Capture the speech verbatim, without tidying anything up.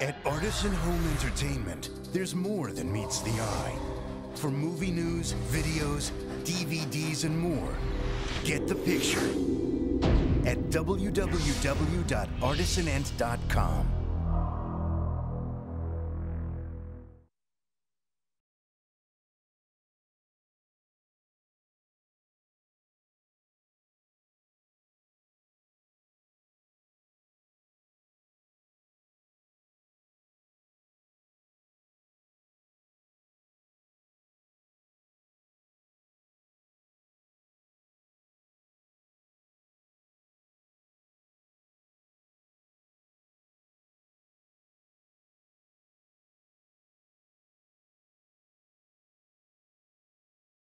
At Artisan Home Entertainment, there's more than meets the eye. For movie news, videos, D V Ds, and more, get the picture at w w w dot artisan ent dot com.